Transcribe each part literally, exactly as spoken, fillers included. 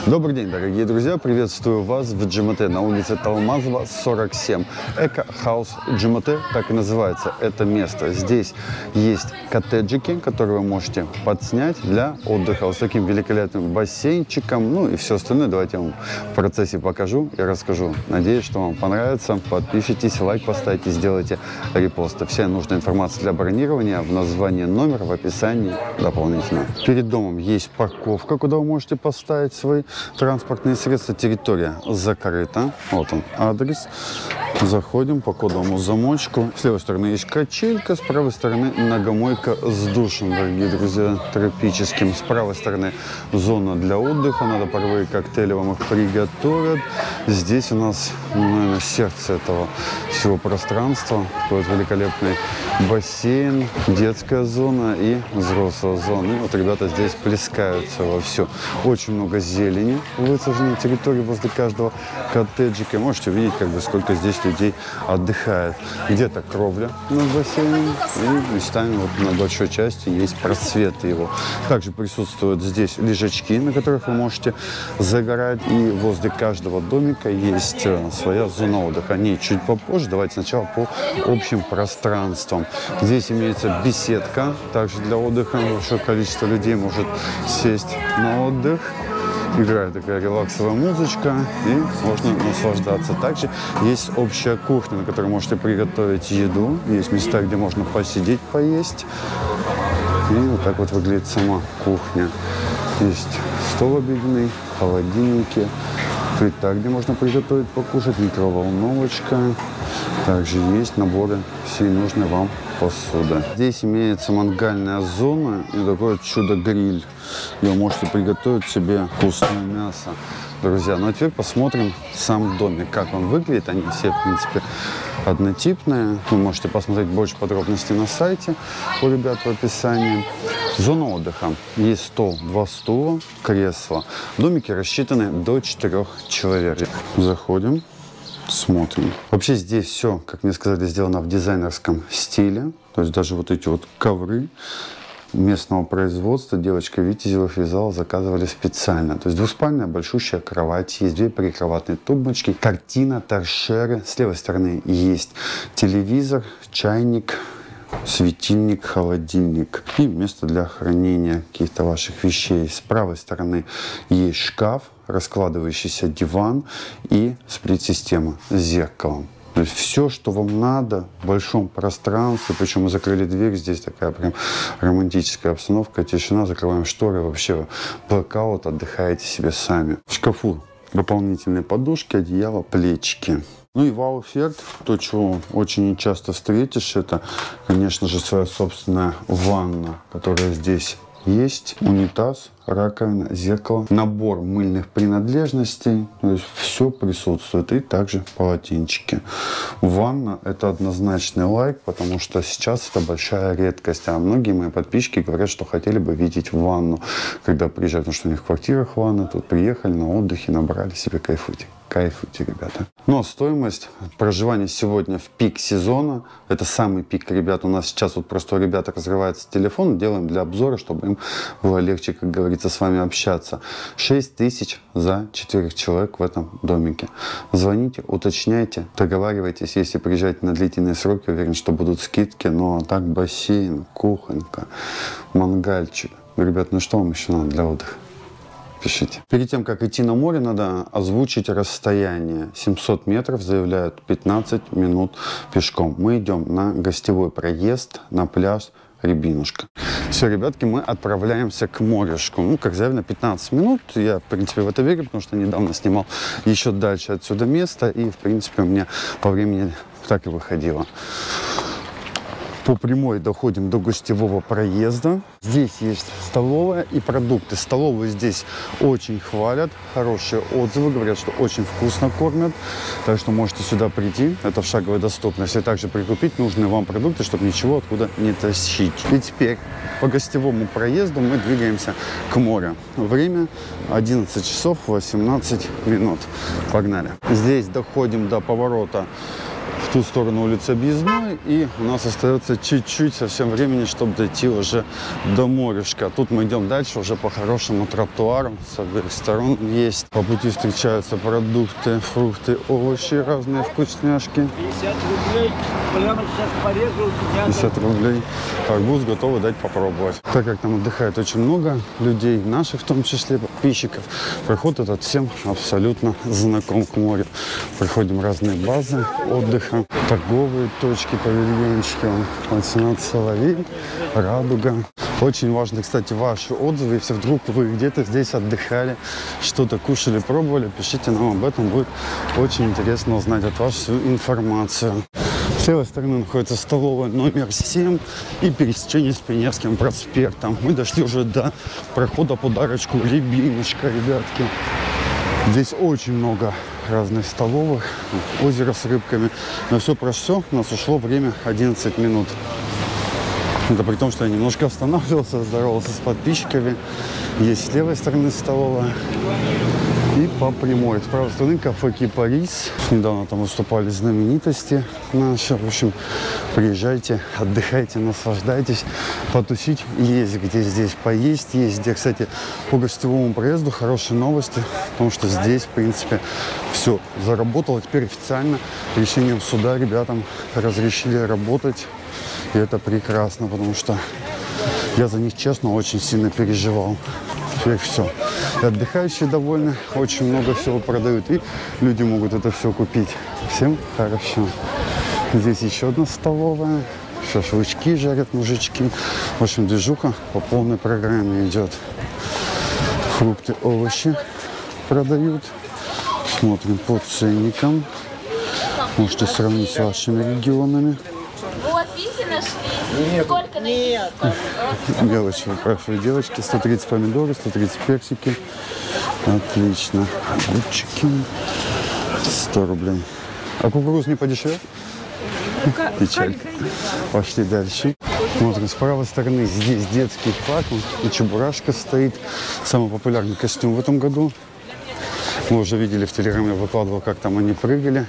Добрый день, дорогие друзья! Приветствую вас в Джимете на улице Талмазова, сорок семь. Эко-хаус Джимете, так и называется это место. Здесь есть коттеджики, которые вы можете подснять для отдыха. Вот с таким великолепным бассейнчиком, ну и все остальное. Давайте я вам в процессе покажу и расскажу. Надеюсь, что вам понравится. Подпишитесь, лайк поставьте, сделайте репосты. Вся нужная информация для бронирования в названии номера в описании дополнительно. Перед домом есть парковка, куда вы можете поставить свои транспортные средства. Территория закрыта. Вот он адрес. Заходим по кодовому замочку. С левой стороны есть качелька, с правой стороны многомойка с душем, дорогие друзья, тропическим. С правой стороны зона для отдыха. Надо паровые коктейли, вам их приготовят. Здесь у нас, наверное, сердце этого всего пространства. Такой вот великолепный бассейн, детская зона и взрослая зона. И вот ребята здесь плескаются вовсю. Очень много зелени высаженной территории возле каждого коттеджика. Можете видеть, как бы, сколько здесь людей отдыхает. Где-то кровля над бассейном, и местами вот на большой части есть просветы его. Также присутствуют здесь лежачки, на которых вы можете загорать. И возле каждого домика есть своя зона отдыха. О ней чуть попозже. Давайте сначала по общим пространствам. Здесь имеется беседка, также для отдыха. Большое количество людей может сесть на отдых. Играет такая релаксовая музычка, и можно наслаждаться. Также есть общая кухня, на которой можете приготовить еду. Есть места, где можно посидеть, поесть. И вот так вот выглядит сама кухня. Есть стол обеденный, холодильники, плита, где можно приготовить, покушать, микроволновочка. Также есть наборы всей нужной вам посуды. Здесь имеется мангальная зона и такой чудо-гриль, где вы можете приготовить себе вкусное мясо, друзья. Ну а теперь посмотрим сам домик, как он выглядит. Они все, в принципе, однотипные. Вы можете посмотреть больше подробностей на сайте у ребят в описании. Зона отдыха. Есть стол, два стула, кресло. Домики рассчитаны до четырех человек. Заходим. Смотрим. Вообще здесь все, как мне сказали, сделано в дизайнерском стиле. То есть даже вот эти вот ковры местного производства девочка Витязевых вязала, заказывали специально. То есть двуспальная большущая кровать, есть две прикроватные тумбочки, картина, торшеры. С левой стороны есть телевизор, чайник, светильник, холодильник и место для хранения каких-то ваших вещей. С правой стороны есть шкаф, раскладывающийся диван и сплит-система с зеркалом. То есть все, что вам надо в большом пространстве. Причем мы закрыли дверь, здесь такая прям романтическая обстановка, тишина, закрываем шторы, вообще блэкаут, отдыхаете себе сами. В шкафу дополнительные подушки, одеяло, плечики. Ну и вау-эффект, то, чего очень часто встретишь, это, конечно же, своя собственная ванна, которая здесь есть. Унитаз, раковина, зеркало, набор мыльных принадлежностей. То есть все присутствует. И также полотенчики. Ванна — это однозначный лайк, потому что сейчас это большая редкость. А многие мои подписчики говорят, что хотели бы видеть ванну, когда приезжают, потому что у них в квартирах ванна. Тут приехали на отдыхе, набрали себе, кайфуйте. Кайфуйте, ребята. Но стоимость проживания сегодня в пик сезона, это самый пик, ребят. У нас сейчас вот просто у ребят разрывается телефон, делаем для обзора, чтобы им было легче, как говорится, с вами общаться. шесть тысяч за четырех человек в этом домике. Звоните, уточняйте, договаривайтесь. Если приезжаете на длительные сроки, уверен, что будут скидки. Но так бассейн, кухонька, мангальчик. Ребят, ну что вам еще надо для отдыха? Пишите. Перед тем, как идти на море, надо озвучить расстояние. семьсот метров, заявляют, пятнадцать минут пешком. Мы идем на гостевой проезд, на пляж Рябинушка. Все, ребятки, мы отправляемся к морюшку. Ну, как заявлено, пятнадцать минут. Я, в принципе, в это верю, потому что недавно снимал еще дальше отсюда место. И, в принципе, у меня по времени так и выходило. По прямой доходим до гостевого проезда. Здесь есть столовая и продукты. Столовую здесь очень хвалят, хорошие отзывы, говорят, что очень вкусно кормят. Так что можете сюда прийти, это в шаговой доступности. И также прикупить нужные вам продукты, чтобы ничего откуда не тащить. И теперь по гостевому проезду мы двигаемся к морю. Время одиннадцать часов восемнадцать минут. Погнали. Здесь доходим до поворота в ту сторону улицы Объездной, и у нас остается чуть-чуть совсем времени, чтобы дойти уже до морюшка. Тут мы идем дальше уже по хорошему тротуару, с обеих сторон есть. По пути встречаются продукты, фрукты, овощи, разные вкусняшки. пятьдесят рублей, прямо сейчас порежу. пятьдесят рублей. Арбуз готовы дать попробовать. Так как там отдыхает очень много людей, наших в том числе, подписчиков, проход этот всем абсолютно знаком к морю. Приходим в разные базы отдыха, торговые точки, павильончики, пансионат «Соловей», «Радуга». Очень важно, кстати, ваши отзывы. Если вдруг вы где-то здесь отдыхали, что-то кушали, пробовали, пишите нам об этом. Будет очень интересно узнать от вас всю информацию. С левой стороны находится столовая номер семь и пересечение с Пионерским проспектом. Мы дошли уже до прохода подарочку «Рябинушка», ребятки. Здесь очень много разных столовых, озеро с рыбками. Но все про все у нас ушло время одиннадцать минут. Это при том, что я немножко останавливался, здоровался с подписчиками. Есть с левой стороны столовая и по прямой. С правой стороны кафе «Кипарис». Недавно там выступали знаменитости наши. В общем, приезжайте, отдыхайте, наслаждайтесь. Потусить есть где здесь поесть. Есть где, кстати, по гостевому проезду хорошие новости. Потому что здесь, в принципе, все заработало. Теперь официально решением суда ребятам разрешили работать. И это прекрасно, потому что я за них, честно, очень сильно переживал. Теперь все. И отдыхающие довольны, очень много всего продают, и люди могут это все купить. Всем хорошо. Здесь еще одна столовая. Шашлычки жарят мужички. В общем, движуха по полной программе идет. Фрукты, овощи продают. Смотрим по ценникам. Можете сравнить с вашими регионами. Вот, видите, нашли? Нет. Сколько найти? Нет. Мелочь выпрашивают девочки. сто тридцать помидоры, сто тридцать персики. Отлично. Огурчики. сто рублей. А кукуруз не подешевел? Печаль. Пошли дальше. Смотрим, с правой стороны здесь детский парк. И Чебурашка стоит. Самый популярный костюм в этом году. Мы уже видели в Телеграме, выкладывал, как там они прыгали.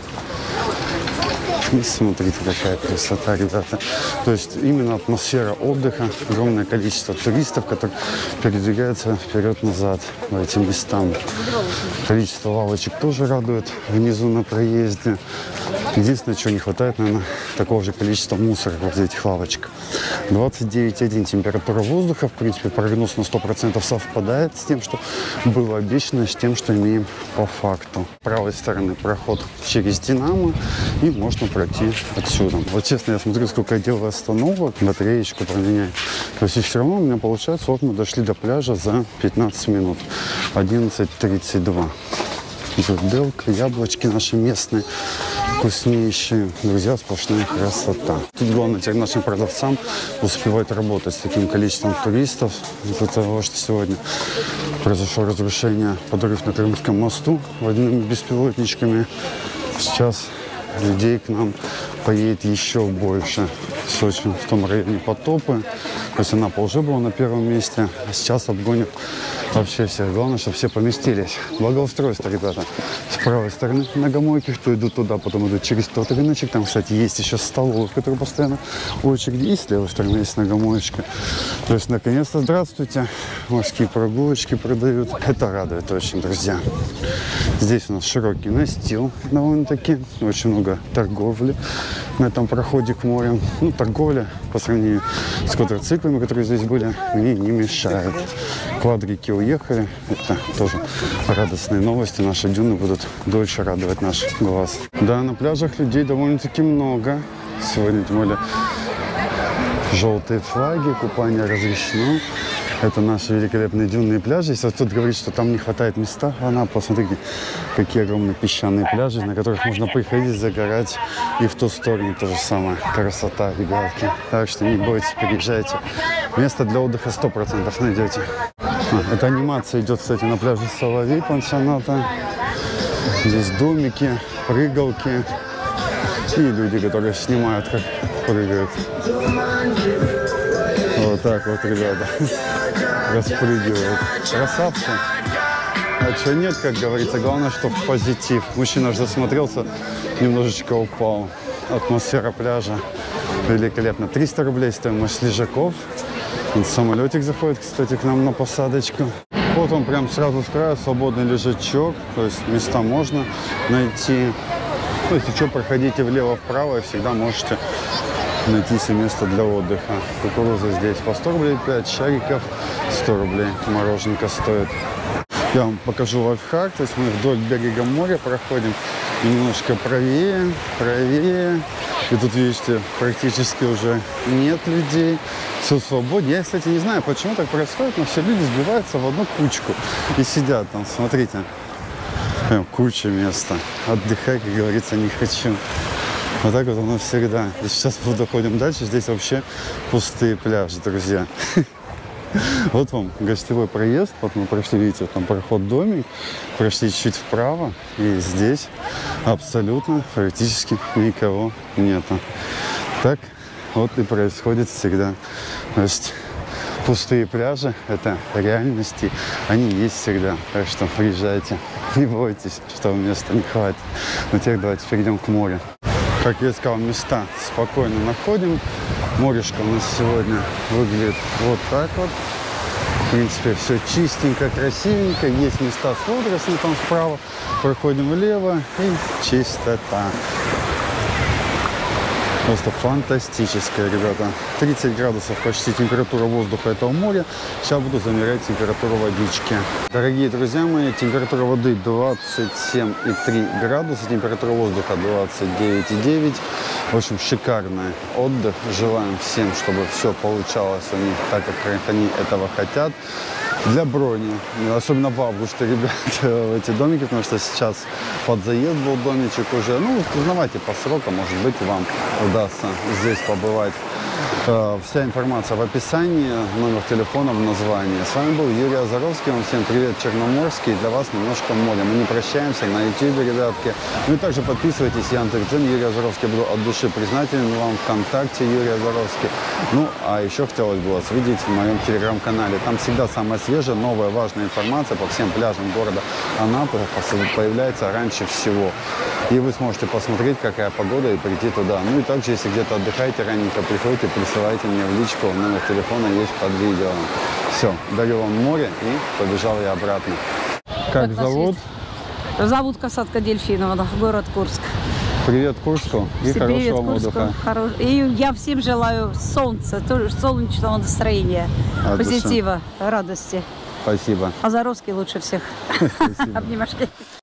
И смотрите, какая красота, ребята. То есть именно атмосфера отдыха, огромное количество туристов, которые передвигаются вперед-назад по этим местам. Количество лавочек тоже радует внизу на проезде. Единственное, чего не хватает, наверное, такого же количества мусора возле этих лавочек. двадцать девять и один температура воздуха. В принципе, прогноз на сто процентов совпадает с тем, что было обещано, с тем, что имеем по факту. С правой стороны проход через Динамо, и можно пройти отсюда. Вот честно, я смотрю, сколько я делаю остановок, батареечку променяю. То есть и все равно у меня получается, вот мы дошли до пляжа за пятнадцать минут. одиннадцать тридцать два. Белка, яблочки наши местные, вкуснейшие. Друзья, сплошная красота. Тут главное теперь нашим продавцам успевать работать с таким количеством туристов. Из-за того, что сегодня произошло разрушение, подрыв на Крымском мосту водяными беспилотничками. Сейчас людей к нам поедет еще больше. В Сочи, в том районе потопы. То есть Анапа уже была на первом месте, а сейчас обгонят вообще всех. Главное, чтобы все поместились. Благоустройство, ребята. С правой стороны многомойки, кто идут туда, потом идут через тот рыночек. Там, кстати, есть еще столовые, в которых постоянно очереди. И с левой стороны есть многомоечка. То есть, наконец-то, здравствуйте. Морские прогулочки продают. Это радует очень, друзья. Здесь у нас широкий настил довольно-таки. Очень много торговли на этом проходе к морю. Ну, торговля по сравнению с квадроциклами, которые здесь были, мне не мешает. Квадрики уехали. Это тоже радостные новости. Наши дюны будут дольше радовать наш глаз. Да, на пляжах людей довольно-таки много. Сегодня, тем более, желтые флаги, купание разрешено. Это наши великолепные дюнные пляжи. Если кто-то говорит, что там не хватает места, она, посмотрите, какие огромные песчаные пляжи, на которых можно приходить, загорать. И в ту сторону то же самое. Красота, ребятки. Так что не бойтесь, приезжайте. Место для отдыха сто процентов найдете. А, эта анимация идет, кстати, на пляже Соловей пансионата. Здесь домики, прыгалки. И люди, которые снимают, как прыгают. Вот так вот, ребята. Распрыгивают. Красавцы. А что нет, как говорится, главное, что в позитив. Мужчина аж засмотрелся, немножечко упал. Атмосфера пляжа великолепна. триста рублей стоимость лежаков. Вот самолетик заходит, кстати, к нам на посадочку. Вот он прям сразу с края, свободный лежачок. То есть места можно найти. Ну, если что, проходите влево-вправо и всегда можете найти себе место для отдыха. Кукуруза здесь по сто рублей пять, шариков сто рублей. Мороженка стоит. Я вам покажу лайфхак. То есть мы вдоль берега моря проходим немножко правее, правее. И тут, видите, практически уже нет людей. Все свободнее. Я, кстати, не знаю, почему так происходит, но все люди сбиваются в одну кучку и сидят там. Смотрите, прям куча места. Отдыхать, как говорится, не хочу. Вот так вот оно всегда. И сейчас мы доходим дальше. Здесь вообще пустые пляжи, друзья. Вот вам гостевой проезд. Вот мы прошли, видите, там проход домик. Прошли чуть вправо. И здесь абсолютно практически никого нету. Так вот и происходит всегда. То есть пустые пляжи – это реальности. Они есть всегда. Так что приезжайте. Не бойтесь, что места не хватит. Но теперь давайте перейдем к морю. Как я сказал, места спокойно находим. Морешко у нас сегодня выглядит вот так вот. В принципе, все чистенько, красивенько. Есть места с водорослями там справа. Проходим влево и чистота. Просто фантастическая, ребята. тридцать градусов почти температура воздуха этого моря. Сейчас буду замерять температуру водички. Дорогие друзья мои, температура воды двадцать семь и три градуса, температура воздуха двадцать девять и девять. В общем, шикарный отдых. Желаем всем, чтобы все получалось у них так, как они этого хотят. Для брони, особенно в августе, ребят, в эти домики, потому что сейчас под заезд был домичек уже. Ну, узнавайте по срокам, может быть, вам удастся здесь побывать. Вся информация в описании, номер телефона в названии. С вами был Юрий Озоровский. Вам всем привет, Черноморский. Для вас немножко море. Мы не прощаемся на ютубе, ребятки. Ну и также подписывайтесь. Яндекс.Дзен, Юрий Озоровский. Буду от души признателен вам. ВКонтакте Юрий Озоровский. Ну, а еще хотелось бы вас видеть в моем телеграм-канале. Там всегда самая свежая, новая, важная информация по всем пляжам города Анапы появляется раньше всего. И вы сможете посмотреть, какая погода, и прийти туда. Ну и также, если где-то отдыхаете, раненько приходите, присылайте мне в личку. Номер телефона есть под видео. Все, дарю вам море и побежал я обратно. Как, как зовут? Зовут Касатка Дельфинова, город Курск. Привет Курску и Привет, хорошего Курску. отдыха. Хорош... И я всем желаю солнца, тоже солнечного настроения, От позитива, души. радости. Спасибо. Озоровский лучше всех. Обнимашки.